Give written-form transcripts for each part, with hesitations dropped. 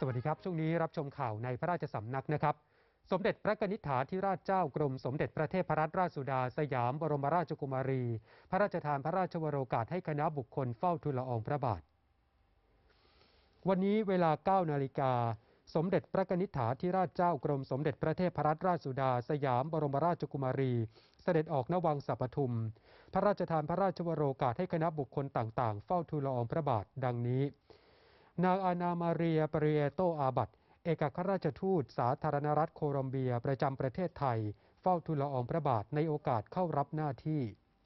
วัสดีครับช่วงนี้รับชมข่าวในพระราชสำนักนะครับสมเด็จพระกนิษฐาธิราชเจ้ากรมสมเด็จพระเทพรัตนราชสุดาสยามบรมราชกุมารีพระราชทานพระราชวโรกาสให้คณะบุคคลเฝ้าทูลละอองพระบาทวันนี้เวลา 9 นาฬิกาสมเด็จพระกนิษฐาธิราชเจ้ากรมสมเด็จพระเทพรัตนราชสุดาสยามบรมราชกุมารีเสด็จออกณวังสัปทุมพระราชทานพระราชวโรกาสให้คณะบุคคลต่างๆเฝ้าทูลละอองพระบาทดังนี้นางอานามาเรียปริเอโตอาบัตเอกอัครราชทูตสาธารณรัฐโคลอมเบียประจำประเทศไทยเฝ้าทูลละอองพระบาทในโอกาสเข้ารับหน้าที่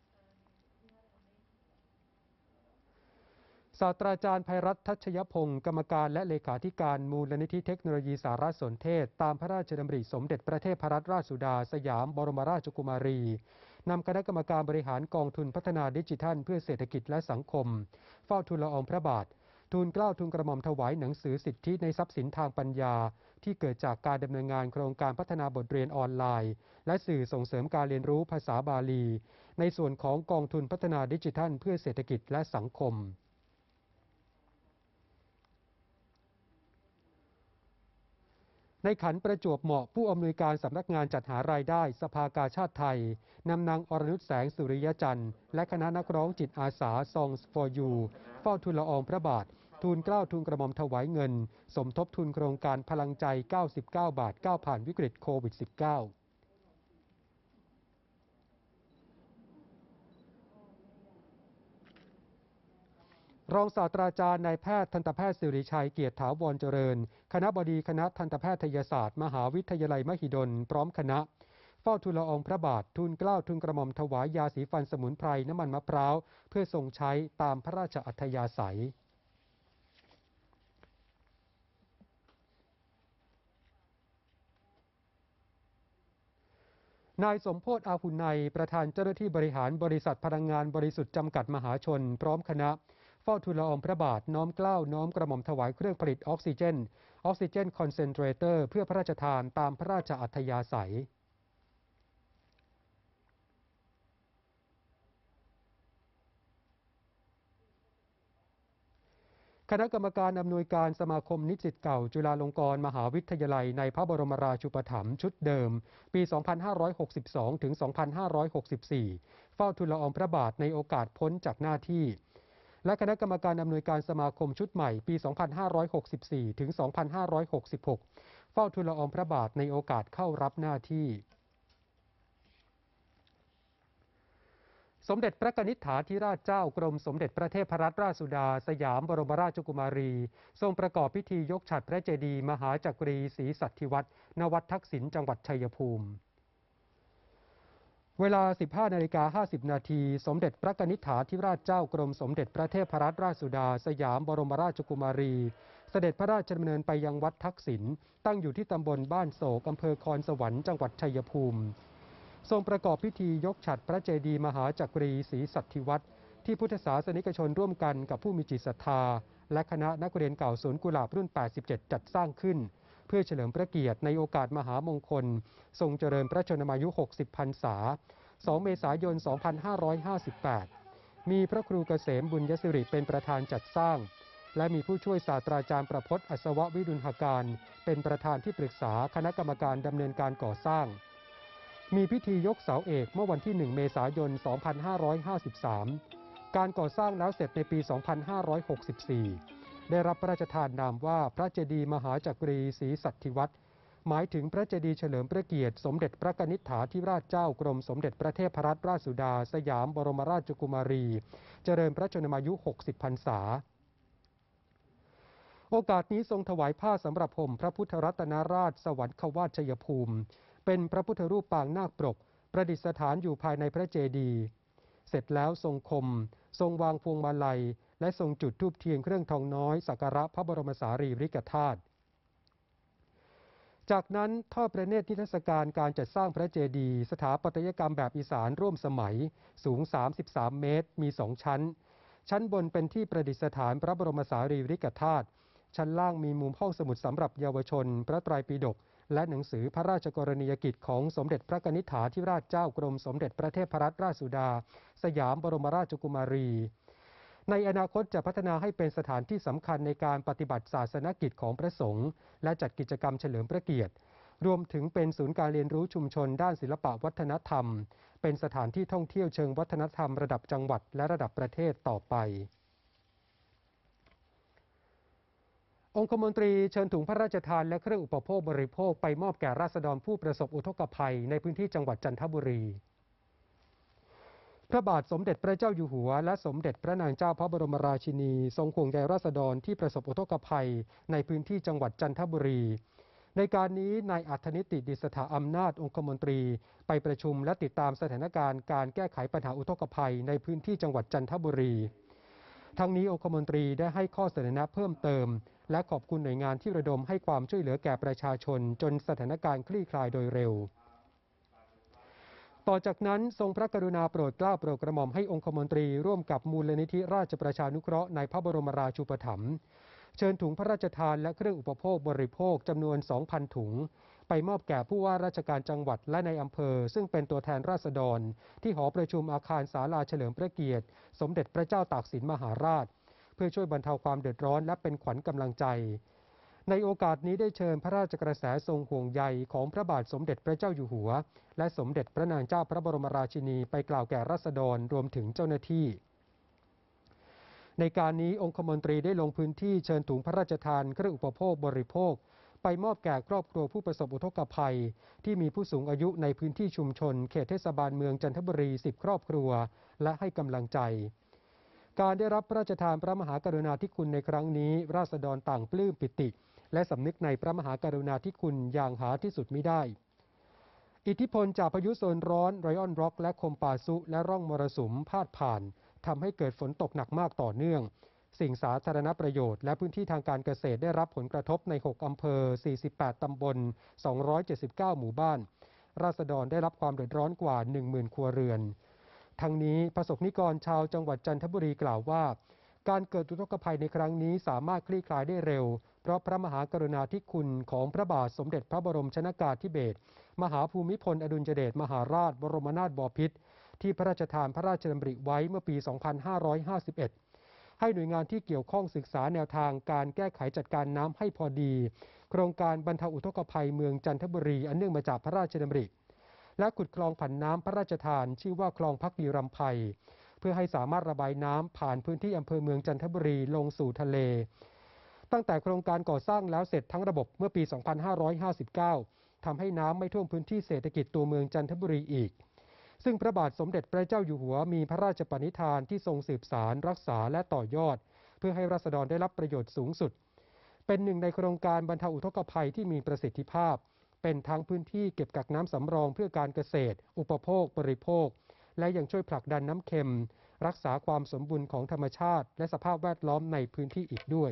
ศาสตราจารย์ไพรัตน์ทัชยพงศ์กรรมการและเลขาธิการมูลนิธิเทคโนโลยีสารสนเทศตามพระราชดำริสมเด็จพระเทพรัตนราชสุดาสยามบรมราชกุมารีนำคณะกรรมการบริหารกองทุนพัฒนาดิจิทัลเพื่อเศรษฐกิจและสังคมเฝ้าทูลละอองพระบาททูลเกล้าทูลกระหม่อมถวายหนังสือสิทธิในทรัพย์สินทางปัญญาที่เกิดจากการดำเนินงานโครงการพัฒนาบทเรียนออนไลน์และสื่อส่งเสริมการเรียนรู้ภาษาบาลีในส่วนของกองทุนพัฒนาดิจิทัลเพื่อเศรษฐกิจและสังคมในขันประจวบเหมาะผู้อำนวยการสำนักงานจัดหารายได้สภากาชาติไทยนำนางอรนุชแสงสุริยจันทร์และคณะนักร้องจิตอาสา Songs for You เฝ้าทูลละอองพระบาททูลเกล้าทูลกระหม่อมถวายเงินสมทบทุนโครงการพลังใจ 99 บาทก้าวผ่านวิกฤตโควิด -19รองศาสตราจารย์นายแพทย์ทันตแพทย์สิริชัยเกียรติถาวรเจริญคณบดีคณะทันตแพทยศาสตร์มหาวิทยาลัยมหิดลพร้อมคณะเฝ้าทูลละอองพระบาททูลเกล้าทูลกระหม่อมถวายยาสีฟันสมุนไพรน้ำมันมะพร้าวเพื่อทรงใช้ตามพระราชอัธยาศัยนายสมโพธิ์อาหุไนประธานเจ้าหน้าที่บริหารบริษัทพลังงานบริสุทธิ์จำกัดมหาชนพร้อมคณะเฝ้าทูลละอองพระบาทน้อมเกล้าน้อมกระหม่อมถวายเครื่องผลิตออกซิเจนคอนเซนเทรเตอร์เพื่อพระราชทานตามพระราชอัธยาศัยคณะกรรมการอำนวยการสมาคมนิสิตเก่าจุฬาลงกรณ์มหาวิทยาลัยในพระบรมราชูปถัมภ์ชุดเดิมปี 2562 ถึง 2564 เฝ้าทูลละอองพระบาทในโอกาสพ้นจากหน้าที่และคณะกรรมการอำนวยการสมาคมชุดใหม่ปี 2564 ถึง 2566 เฝ้าทูลละอองพระบาทในโอกาสเข้ารับหน้าที่สมเด็จพระกนิษฐาธิราชเจ้ากรมสมเด็จพระเทพรัตนราชสุดาสยามบรมราชกุมารีทรงประกอบพิธียกฉัตรพระเจดีย์มหาจักรีศรีสัตถิวัฒน์ณวัดทักษิณจังหวัดชัยภูมิเวลา 15:50 นาทีสมเด็จพระกนิษฐาธิราชเจ้ากรมสมเด็จพระเทพรัตนราชสุดาสยามบรมราชกุมารีเสด็จพระราชดำเนินไปยังวัดทักษิณตั้งอยู่ที่ตำบลบ้านโศกอำเภอคอนสวรรค์จังหวัดชัยภูมิทรงประกอบพิธียกฉัตรพระเจดีย์มหาจักรีศรีสัตถิวัฒน์ที่พุทธศาสนิกชนร่วมกันกับผู้มีจิตศรัทธาและคณะนักเรียนเก่าสวนกุหลาบรุ่น 87 จัดสร้างขึ้นเพื่อเฉลิมพระเกียรติในโอกาสมหามงคลทรงเจริญพระชนมายุ 60 พรรษา 2 เมษายน 2558 มีพระครูเกษมบุญยศิริเป็นประธานจัดสร้างและมีผู้ช่วยศาสตราจารย์ประพจน์อัศววิรุณหการเป็นประธานที่ปรึกษาคณะกรรมการดำเนินการก่อสร้างมีพิธียกเสาเอกเมื่อวันที่ 1 เมษายน 2553 การก่อสร้างแล้วเสร็จในปี 2564 ได้รับพระราชทานนามว่าพระเจดีย์มหาจักรีศรีสัตถิวัฒน์หมายถึงพระเจดีย์เฉลิมพระเกียรติสมเด็จพระกนิษฐาธิราชเจ้ากรมสมเด็จพระเทพรัตนราชสุดาสยามบรมราชกุมารีเจริญพระชนมายุ 60 พรรษาโอกาสนี้ทรงถวายผ้าสำหรับห่มพระพุทธรัตนราชสวรรควาสชัยภูมิเป็นพระพุทธรูปปางนาคปรกประดิษฐานอยู่ภายในพระเจดีย์เสร็จแล้วทรงคมทรงวางพวงมาลัยและทรงจุดธูปเทียนเครื่องทองน้อยสักการะพระบรมสารีริกธาตุจากนั้นทอดพระเนตรนิทรรศการการจัดสร้างพระเจดีย์สถาปัตยกรรมแบบอีสานร่วมสมัยสูง 33 เมตรมี 2 ชั้นบนเป็นที่ประดิษฐานพระบรมสารีริกธาตุชั้นล่างมีมุมห้องสมุดสำหรับเยาวชนพระไตรปิฎกและหนังสือพระราชกรณียกิจของสมเด็จพระกนิษฐาธิราชเจ้ากรมสมเด็จพระเทพรัตนราชสุดาสยามบรมราชกุมารีในอนาคตจะพัฒนาให้เป็นสถานที่สำคัญในการปฏิบัติศาสนกิจของพระสงฆ์และจัดกิจกรรมเฉลิมพระเกียรติรวมถึงเป็นศูนย์การเรียนรู้ชุมชนด้านศิลปวัฒนธรรมเป็นสถานที่ท่องเที่ยวเชิงวัฒนธรรมระดับจังหวัดและระดับประเทศต่อไปองคมนตรีเชิญถุงพระราชทานและเครื่องอุปโภคบริโภคไปมอบแก่ราษฎรผู้ประสบอุทกภัยในพื้นที่จังหวัดจันทบุรีพระบาทสมเด็จพระเจ้าอยู่หัวและสมเด็จพระนางเจ้าพระบรมราชินีทรงห่วงใยราษฎรที่ประสบอุทกภัยในพื้นที่จังหวัดจันทบุรีในการนี้นายอัธนิติดิษฐาอำนาจองคมนตรีไปประชุมและติดตามสถานการณ์การแก้ไขปัญหาอุทกภัยในพื้นที่จังหวัดจันทบุรีทั้งนี้องคมนตรีได้ให้ข้อเสนอแนะเพิ่มเติมและขอบคุณหน่วยงานที่ระดมให้ความช่วยเหลือแก่ประชาชนจนสถานการณ์คลี่คลายโดยเร็วต่อจากนั้นทรงพระกรุณาโปรดเกล้าโปรดกระหม่อมให้องคมนตรีร่วมกับมูลนิธิราชประชานุเคราะห์ในพระบรมราชูปถัมภ์เชิญถุงพระราชทานและเครื่องอุปโภคบริโภคจำนวน 2,000 ถุงไปมอบแก่ผู้ว่าราชการจังหวัดและในอำเภอซึ่งเป็นตัวแทนราษฎรที่หอประชุมอาคารศาลาเฉลิมพระเกียรติสมเด็จพระเจ้าตากสินมหาราชเพื่อช่วยบรรเทาความเดือดร้อนและเป็นขวัญกำลังใจในโอกาสนี้ได้เชิญพระราชกระแสทรงห่วงใยของพระบาทสมเด็จพระเจ้าอยู่หัวและสมเด็จพระนางเจ้าพระบรมราชินีไปกล่าวแก่ราษฎรรวมถึงเจ้าหน้าที่ในการนี้องคมนตรีได้ลงพื้นที่เชิญถุงพระราชทานเครื่องอุปโภคบริโภคไปมอบแก่ครอบครัวผู้ประสบอุทกภัยที่มีผู้สูงอายุในพื้นที่ชุมชนเขตเทศบาลเมืองจันทบุรี10ครอบครัวและให้กำลังใจการได้รับพระราชทานพระมหากรุณาธิคุณในครั้งนี้ราษฎรต่างปลื้มปิติและสำนึกในพระมหากรุณาธิคุณอย่างหาที่สุดมิได้อิทธิพลจากพายุโซนร้อนไรออนร็อกและคมปาซุและร่องมรสุมพาดผ่านทำให้เกิดฝนตกหนักมากต่อเนื่องสิ่งสาธารณประโยชน์และพื้นที่ทางการเกษตรได้รับผลกระทบใน6อำเภอ48ตำบล279หมู่บ้านราษฎรได้รับความเดือดร้อนกว่า 10,000 ครัวเรือนทั้งนี้ประสบนิกรชาวจังหวัดจันทบุรีกล่าวว่าการเกิดอุทกภัยในครั้งนี้สามารถคลี่คลายได้เร็วเพราะพระมหากรุณาธิคุณของพระบาทสมเด็จพระบรมชนกาธิเบศรมหาภูมิพลอดุลยเดชมหาราชบรมนาถบพิตรที่พระราชทานพระราชดำริไว้เมื่อปี 2551 ให้หน่วยงานที่เกี่ยวข้องศึกษาแนวทางการแก้ไขจัดการน้ำให้พอดีโครงการบรรเทาอุทกภัยเมืองจันทบุรีอันเนื่องมาจากพระราชดำริและขุดคลองผันน้ำพระราชทานชื่อว่าคลองพักดีรำไพเพื่อให้สามารถระบายน้ำผ่านพื้นที่อำเภอเมืองจันทบุรีลงสู่ทะเลตั้งแต่โครงการก่อสร้างแล้วเสร็จทั้งระบบเมื่อปี 2559 ทำให้น้ำไม่ท่วมพื้นที่เศรษฐกิจตัวเมืองจันทบุรีอีกซึ่งพระบาทสมเด็จพระเจ้าอยู่หัวมีพระราชปณิธานที่ทรงสืบสานรักษาและต่อยอดเพื่อให้ราษฎรได้รับประโยชน์สูงสุดเป็นหนึ่งในโครงการบรรเทาอุทกภัยที่มีประสิทธิภาพเป็นทั้งพื้นที่เก็บกักน้ำสำรองเพื่อการเกษตรอุปโภคบริโภคและยังช่วยผลักดันน้ำเค็มรักษาความสมบูรณ์ของธรรมชาติและสภาพแวดล้อมในพื้นที่อีกด้วย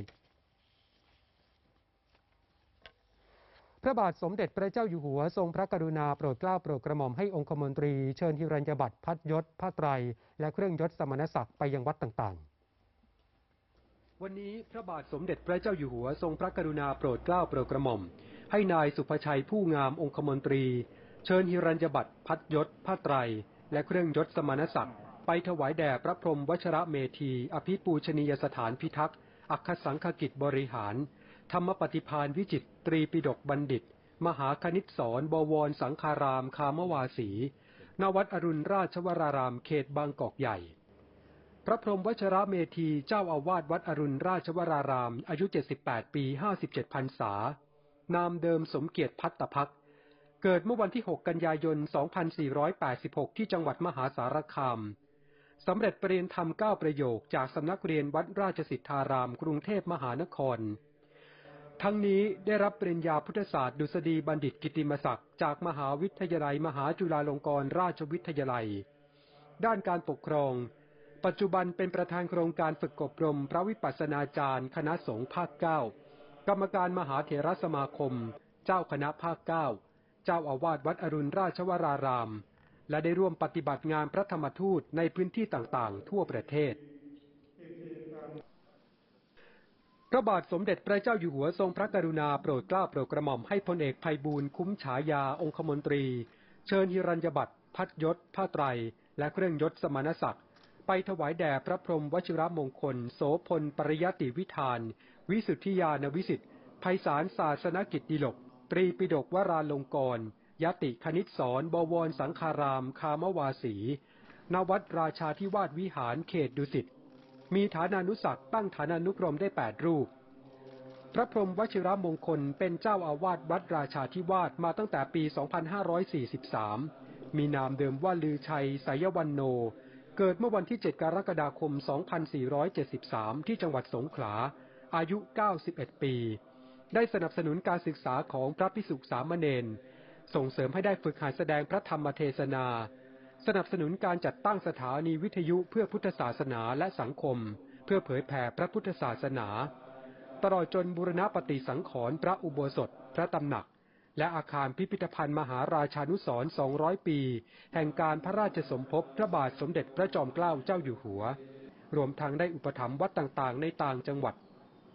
พระบาทสมเด็จพระเจ้าอยู่หัวทรงพระกรุณาโปรดเกล้าโปรดกระหม่อมให้องคมนตรีเชิญหิรัญญบัตรพัดยศผ้าไตรและเครื่องยศสมณศักดิ์ไปยังวัดต่างๆวันนี้พระบาทสมเด็จพระเจ้าอยู่หัวทรงพระกรุณาโปรดเกล้าโปรดกระหม่อมให้นายสุภชัยผู้งามองคมนตรีเชิญหิรัญญบัตรพัดยศผ้าไตรและเครื่องยศสมณศักดิ์ไปถวายแด่พระพรหมวชรเมธีอภิปูชนียสถานพิทักษ์อัคคสังฆกิจบริหารธรรมปฏิภาณวิจิตรตรีปิฎกบัณฑิตมหาคณิตศรบวรสังฆารามคามวาสีณวัดอรุณราชวรารามเขตบางกอกใหญ่พระพรหมวชรเมธีเจ้าอาวาสวัดอรุณราชวรารามอายุ78ปี57พรรษานามเดิมสมเกียรติภัตตภักดิ์เกิดเมื่อวันที่6กันยายน2486ที่จังหวัดมหาสารคามสำเร็จปริญญาธรรม9ประโยคจากสำนักเรียนวัดราชสิทธารามกรุงเทพมหานครทั้งนี้ได้รับปริญญาพุทธศาสตร์ดุษฎีบัณฑิตกิตติมศักดิ์จากมหาวิทยาลัยมหาจุฬาลงกรณราชวิทยาลัยด้านการปกครองปัจจุบันเป็นประธานโครงการฝึกอบรมพระวิปัสสนาจารย์คณะสงฆ์ภาค9กรรมการมหาเถรสมาคมเจ้าคณะภาค9เจ้าอาวาสวัดอรุณราชวรารามและได้ร่วมปฏิบัติงานพระธรรมทูตในพื้นที่ต่างๆทั่วประเทศพระบาทสมเด็จพระเจ้าอยู่หัวทรงพระกรุณาโปรดเกล้าโปรดกระหม่อมให้พลเอกไพบูลย์คุ้มฉายาองคมนตรีเชิญหิรัญญบัตรพัดยศผ้าไตรและเครื่องยศสมณศักดิ์ไปถวายแด่พระพรหมวชิรมงคลโสพลปริยติวิธานวิสุทธิญาณวิสิทธิ์ไพศาลศาสนกิจดิลกตรีปิฎกวราลงกรณ์ยติคณิตศรบวรสังฆารามคามวาสีณวัดราชาธิวาสวิหารเขตดุสิตมีฐานานุศักดิ์ตั้งฐานานุกรมได้8รูปพระพรหมวชิรมงคลเป็นเจ้าอาวาสวัดราชาธิวาสมาตั้งแต่ปี 2543 มีนามเดิมว่าลือชัยไสยวันโนเกิดเมื่อวันที่ 7 กรกฎาคม 2473 ที่จังหวัดสงขลาอายุ 91 ปีได้สนับสนุนการศึกษาของพระภิกษุสามเณรส่งเสริมให้ได้ฝึกหัดแสดงพระธรรมเทศนาสนับสนุนการจัดตั้งสถานีวิทยุเพื่อพุทธศาสนาและสังคมเพื่อเผยแผ่พระพุทธศาสนาตลอดจนบูรณปฏิสังขรณ์พระอุโบสถพระตำหนักและอาคารพิพิธภัณฑ์มหาราชานุสรณ์ 200 ปีแห่งการพระราชสมภพพระบาทสมเด็จพระจอมเกล้าเจ้าอยู่หัวรวมทั้งได้อุปถัมภ์วัดต่างๆในต่างจังหวัด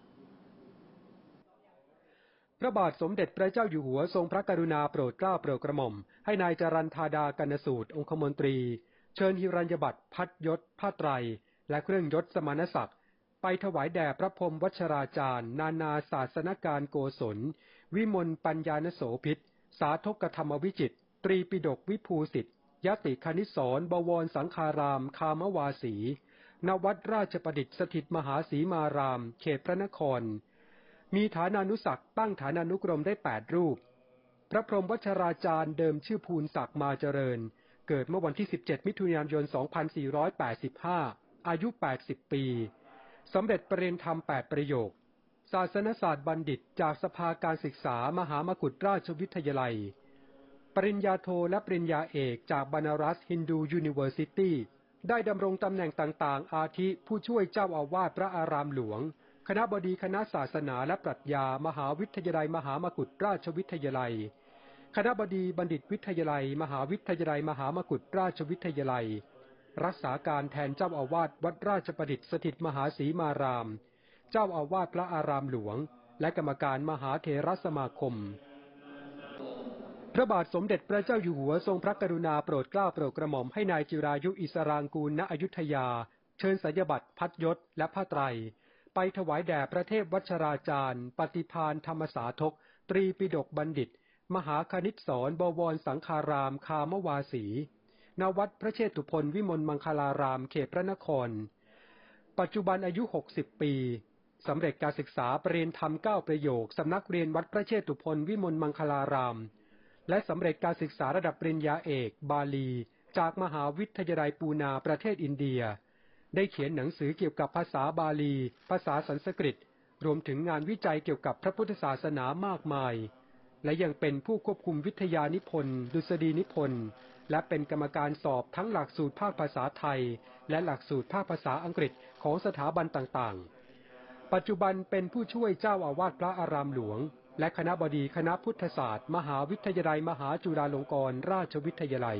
พระบาทสมเด็จพระเจ้าอยู่หัวทรงพระกรุณาโปรดเกล้าโปรดกระหม่อมให้นายจรัญธาดากนสูตรองคมนตรีเชิญหิรัญญบัตรพัดยศผ้าไตรและเครื่องยศสมณศักดิ์ไปถวายแด่พระพรหมวัชราจารย์นานาศาสนการโกศลวิมลปัญญานโสภิตสาธกธรรมวิจิตรตรีปิฎกวิภูสิทธิ์ยติคณิตศรบวรสังฆารามคามวาสีณวัดราชประดิษฐ์สถิตมหาสีมารามเขตพระนครมีฐานานุศักดิ์ตั้งฐานานุกรมได้8รูปพระพรหมวัชราจารย์เดิมชื่อภูลศักดิ์มาเจริญเกิดเมื่อวันที่ 17 มิถุนายน 2485 อายุ 80 ปีสำเร็จประริญญาธรรม 8 ประโยคศาสนศาสตร์บัณฑิตจากสภาการศึกษามหามกุฏราชวิทยาลัยปริญญาโทและปริญญาเอกจากบานารัสฮินดูยูนิเวอร์ซิตี้ได้ดำรงตำแหน่งต่างๆอาทิผู้ช่วยเจ้าอาวาสพระอารามหลวงคณบดีคณะศาสนาและปรัชญามหาวิทยาลัยมหามกุฏราชวิทยาลัยคณบดีบัณฑิตวิทยาลัยมหาวิทยาลัยมหามกุฏราชวิทยาลัยรักษาการแทนเจ้าอาวาสวัดราชประดิษฐ์สถิตมหาสีมารามเจ้าอาวาสพระอารามหลวงและกรรมการมหาเถรสมาคมพระบาทสมเด็จพระเจ้าอยู่หัวทรงพระกรุณาโปรดเกล้าโปรดกระหม่อมให้นายจิรายุอิสรางกูลณอยุธยาเชิญสัญญบัตรพัดยศและผ้าไตรไปถวายแด่พระเทพวัชราจารย์ปฏิภาณธรรมสาธกตรีปิฎกบัณฑิตมหาคณิตศรบวรสังฆารามคามวาสีณวัดพระเชตุพนวิมลมังคลารามเขตพระนครปัจจุบันอายุ 60 ปีสำเร็จการศึกษาปริญญาธรรม 9 ประโยคสำนักเรียนวัดพระเชตุพนวิมลมังคลารามและสำเร็จการศึกษาระดับปริญญาเอกบาลีจากมหาวิทยาลัยปูนาประเทศอินเดียได้เขียนหนังสือเกี่ยวกับภาษาบาลีภาษาสันสกฤตรวมถึงงานวิจัยเกี่ยวกับพระพุทธศาสนามากมายและยังเป็นผู้ควบคุมวิทยานิพนธ์ดุษฎีนิพนธ์และเป็นกรรมการสอบทั้งหลักสูตรภาคภาษาไทยและหลักสูตรภาคภาษาอังกฤษของสถาบันต่างๆปัจจุบันเป็นผู้ช่วยเจ้าอาวาสพระอารามหลวงและคณบดีคณะพุทธศาสตร์มหาวิทยาลัยมหาจุฬาลงกรณราชวิทยาลัย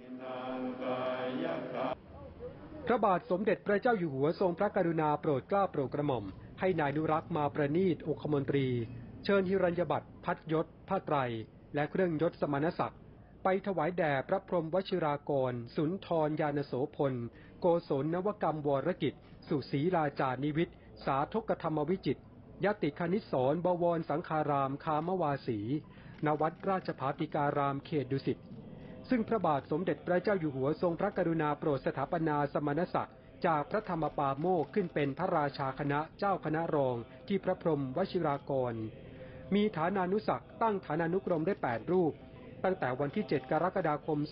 พระบาทสมเด็จพระเจ้าอยู่หัวทรงพระกรุณาโปรดเกล้าโปรดกระหม่อมให้นายนุรักษ์มาประณีตองคมนตรีเชิญหิรัญญบัตรพัดยศผ้าไตรและเครื่องยศสมณศักดิ์ไปถวายแด่พระพรหมวชิรากรสุนทรญาณโสพลโกศลนวกรรมวรกิจสุศรีราจานิวิทย์สาธกธรรมวิจิตรยติคณิตศรบวรสังฆารามคามวาสีณวัดราชภาติการามเขตดุสิตซึ่งพระบาทสมเด็จพระเจ้าอยู่หัวทรงพระกรุณาโปรดสถาปนาสมณศักดิ์จากพระธรรมปาโมกข์ขึ้นเป็นพระราชาคณะเจ้าคณะรองที่พระพรหมวชิรากรมีฐานานุศักดิ์ตั้งฐานานุกรมได้8รูปตั้งแต่วันที่ 7 กรกฎาคม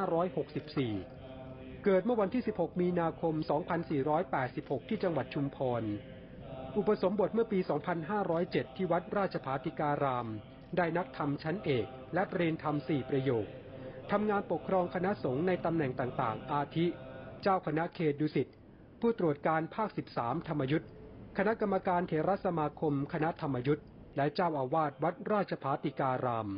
2564 เกิดเมื่อวันที่ 16 มีนาคม 2486 ที่จังหวัดชุมพรอุปสมบทเมื่อปี 2507 ที่วัดราชภาติการามได้นักธรรมชั้นเอกและปริญญาธรรม 4 ประโยคทำงานปกครองคณะสงฆ์ในตำแหน่งต่างๆอาทิเจ้าคณะเขตดุสิตผู้ตรวจการภาค 13 ธรรมยุทธคณะกรรมการเถรสมาคมคณะธรรมยุทธและเจ้าอาวาสวัดราชภาติการาม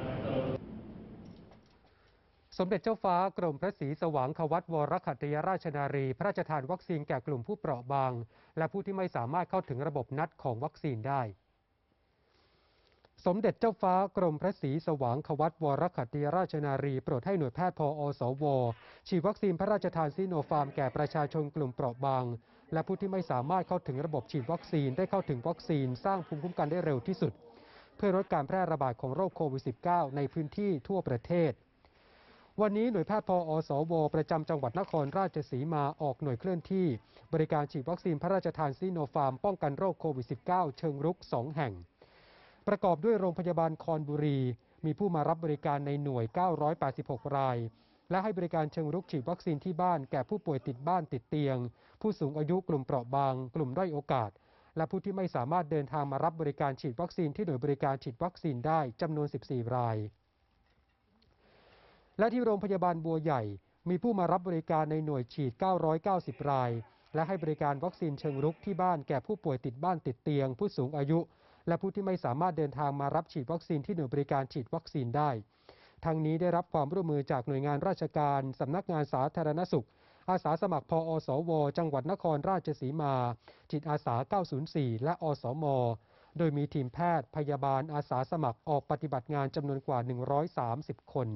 สมเด็จเจ้าฟ้ากรมพระศรีสว่างควัตวรขัตติยราชนารีพระราชทานวัคซีนแก่กลุ่มผู้เปราะบางและผู้ที่ไม่สามารถเข้าถึงระบบนัดของวัคซีนได้สมเด็จเจ้าฟ้ากรมพระศรีสว่างควัตวรขัตติยราชนารีโปรดให้หน่วยแพทย์พอสวฉีดวัคซีนพระราชทานซิโนฟาร์มแก่ประชาชนกลุ่มเปราะบางและผู้ที่ไม่สามารถเข้าถึงระบบฉีดวัคซีนได้เข้าถึงวัคซีนสร้างภูมิคุ้มกันได้เร็วที่สุดเพื่อลดการแพร่ระบาดของโรคโควิด -19 ในพื้นที่ทั่วประเทศวันนี้หน่วยแพทย์พอสวประจำจังหวัดนครราชสีมาออกหน่วยเคลื่อนที่บริการฉีดวัคซีนพระราชทานซิโนฟาร์มป้องกันโรคโควิด -19 เชิงรุก 2 แห่งประกอบด้วยโรงพยาบาลคอนบุรีมีผู้มารับบริการในหน่วย 986 รายและให้บริการเชิงรุกฉีดวัคซีนที่บ้านแก่ผู้ป่วยติดบ้านติดเตียงผู้สูงอายุกลุ่มเปราะบางกลุ่มด้อยโอกาสและผู้ที่ไม่สามารถเดินทางมารับบริการฉีดวัคซีนที่หน่วยบริการฉีดวัคซีนได้จำนวน 14 รายและที่โรงพยาบาลบัวใหญ่มีผู้มารับบริการในหน่วยฉีด 990 รายและให้บริการวัคซีนเชิงรุกที่บ้านแก่ผู้ป่วยติดบ้านติดเตียงผู้สูงอายุและผู้ที่ไม่สามารถเดินทางมารับฉีดวัคซีนที่หน่วยบริการฉีดวัคซีนได้ทั้งนี้ได้รับความร่วมมือจากหน่วยงานราชการสำนักงานสาธารณสุขอาสาสมัครพอสวจังหวัดนครราชสีมาจิตอาสา 904 และอสมโดยมีทีมแพทย์พยาบาลอาสาสมัครออกปฏิบัติงานจำนวนกว่า 130 คน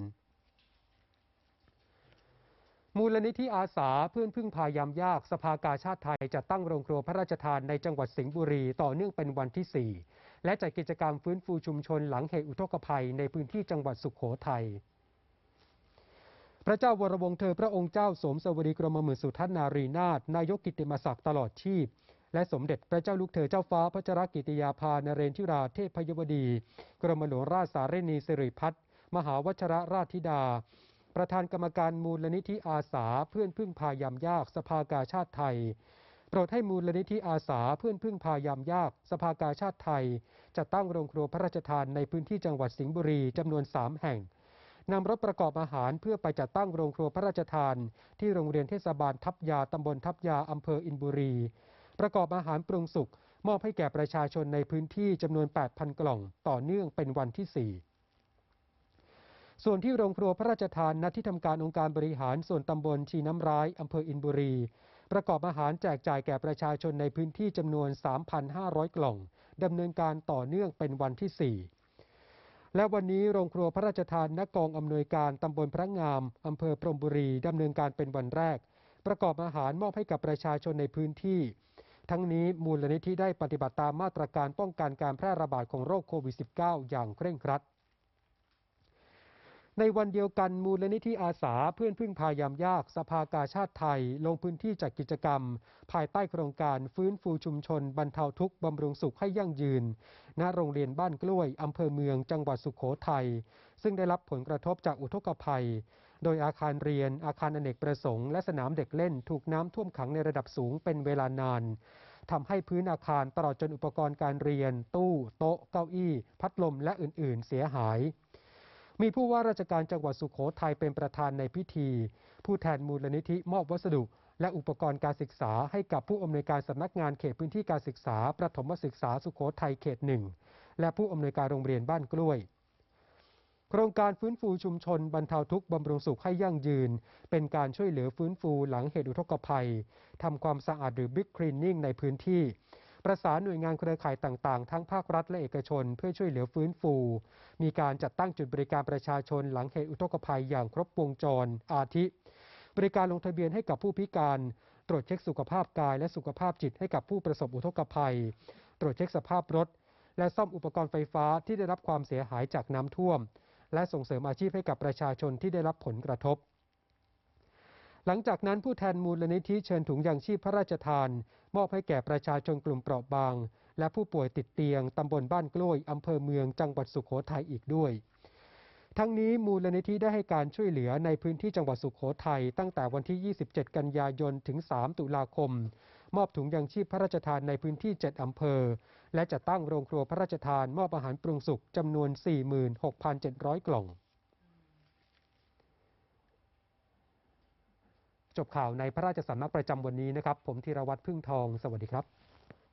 มูลนิธิอาสาเพื่อนพึ่งพายามยากสภากาชาติไทยจัดตั้งโรงครัวพระราชทานในจังหวัดสิงห์บุรีต่อเนื่องเป็นวันที่ 4 และจัดกิจกรรมฟื้นฟูชุมชนหลังเหตุอุทกภัยในพื้นที่จังหวัดสุโขทัยพระเจ้าวรวงศ์เธอพระองค์เจ้าสมสวรีกรมหมื่นสุทัศนารีนาถนายกกิตติมศักดิ์ตลอดชีพและสมเด็จพระเจ้าลูกเธอเจ้าฟ้าพัชรกิติยาภานเรนทิราเทพยวดีกรมหลวงราชสารินีสิริพัฒน์มหาวชรราชธิดาประธานกรรมการมูลนิธิอาสาเพื่อนพึ่งพายามยากสภากาชาติไทยโปรดให้มูลนิธิอาสาเพื่อนพึ่งพายามยากสภากาชาติไทยจัดตั้งโรงครัวพระราชทานในพื้นที่จังหวัดสิงห์บุรีจำนวน 3 แห่งนำรถประกอบอาหารเพื่อไปจัดตั้งโรงครัวพระราชทานที่โรงเรียนเทศบาลทับยาตำบลทับยาอำเภออินบุรีประกอบอาหารปรุงสุกมอบให้แก่ประชาชนในพื้นที่จำนวน 8,000 กล่องต่อเนื่องเป็นวันที่ 4ส่วนที่โรงครัวพระราชทานณที่ทำการองค์การบริหารส่วนตำบลชีน้ำร้ายอำเภออินบุรีประกอบอาหารแจกจ่ายแก่ประชาชนในพื้นที่จำนวน 3,500 กล่องดำเนินการต่อเนื่องเป็นวันที่ 4และวันนี้โรงครัวพระราชทานณกองอำนวยการตำบลพระงามอำเภอพรหมบุรีดำเนินการเป็นวันแรกประกอบอาหารมอบให้กับประชาชนในพื้นที่ทั้งนี้มูลนิธิได้ปฏิบัติตามมาตรการป้องกันการแพร่ระบาดของโรคโควิด -19 อย่างเคร่งครัดในวันเดียวกันมูลนิธิอาสาเพื่อนพึ่งพายามยากสภากาชาติไทยลงพื้นที่จัดกิจกรรมภายใต้โครงการฟื้นฟูชุมชนบรรเทาทุกข์บำรุงสุขให้ยั่งยืนณโรงเรียนบ้านกล้วยอำเภอเมืองจังหวัดสุโขทัยซึ่งได้รับผลกระทบจากอุทกภัยโดยอาคารเรียนอาคารอเนกประสงค์และสนามเด็กเล่นถูกน้ำท่วมขังในระดับสูงเป็นเวลานานทำให้พื้นอาคารตลอดจนอุปกรณ์การเรียนตู้โต๊ะเก้าอี้พัดลมและอื่นๆเสียหายมีผู้ว่าราชการจังหวัดสุโขทัยเป็นประธานในพิธีผู้แทนมูลนิธิมอบวัสดุและอุปกรณ์การศึกษาให้กับผู้อำนวยการสำนักงานเขตพื้นที่การศึกษาประถมศึกษาสุโขทัยเขต 1และผู้อำนวยการโรงเรียนบ้านกล้วยโครงการฟื้นฟูชุมชนบรรเทาทุกข์บำรุงสุขให้ยั่งยืนเป็นการช่วยเหลือฟื้นฟูหลังเหตุอุทกภัยทำความสะอาดหรือ Big Cleaning ในพื้นที่ประสานหน่วยงานเครือข่ายต่างๆทั้งภาครัฐและเอกชนเพื่อช่วยเหลือฟื้นฟูมีการจัดตั้งจุดบริการประชาชนหลังเหตุอุทกภัยอย่างครบวงจรอาทิบริการลงทะเบียนให้กับผู้พิการตรวจเช็คสุขภาพกายและสุขภาพจิตให้กับผู้ประสบอุทกภัยตรวจเช็คสภาพรถและซ่อมอุปกรณ์ไฟฟ้าที่ได้รับความเสียหายจากน้ำท่วมและส่งเสริมอาชีพให้กับประชาชนที่ได้รับผลกระทบหลังจากนั้นผู้แทนมูลนิธิเชิญถุงยางชีพพระราชทานมอบให้แก่ประชาชนกลุ่มเปราะบางและผู้ป่วยติดเตียงตำบลบ้านกล้วยอำเภอเมืองจังหวัดสุโขทัยอีกด้วยทั้งนี้มูลนิธิได้ให้การช่วยเหลือในพื้นที่จังหวัดสุโขทัยตั้งแต่วันที่ 27 กันยายนถึง 3 ตุลาคมมอบถุงยางชีพพระราชทานในพื้นที่ 7 อำเภอและจัดตั้งโรงครัวพระราชทานมอบอาหารปรุงสุกจำนวน 46,700 กล่องจบข่าวในพระราชสำนักประจำวันนี้นะครับผมธีรวัตรพึ่งทองสวัสดีครับ